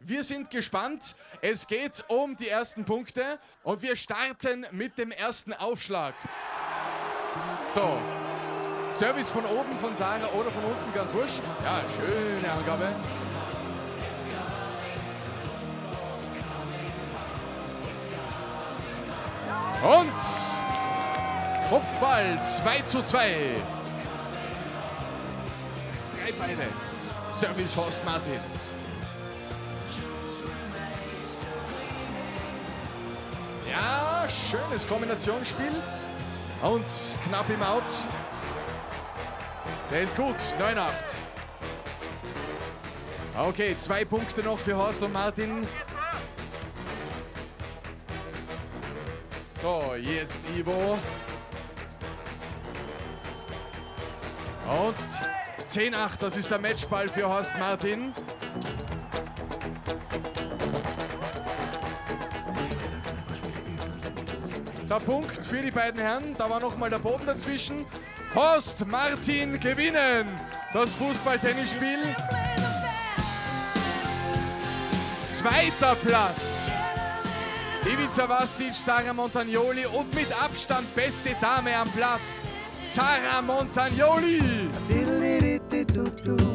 wir sind gespannt. Es geht um die ersten Punkte und wir starten mit dem ersten Aufschlag. So, Service von oben von Sarah oder von unten, ganz wurscht. Ja, schöne Angabe. Und Kopfball 2:2. 3 Beine. Service Horst Martin. Ja, schönes Kombinationsspiel. Und knapp im Out. Der ist gut, 9:8. Okay, 2 Punkte noch für Horst und Martin. So, jetzt Ivo. Und 10:8, das ist der Matchball für Horst Martin. Der Punkt für die beiden Herren, da war nochmal der Boden dazwischen. Horst Martin gewinnen das Fußball-Tennisspiel. 2. Platz. Ivica Vastic, Sara Montagnoli und mit Abstand beste Dame am Platz, Sara Montagnoli.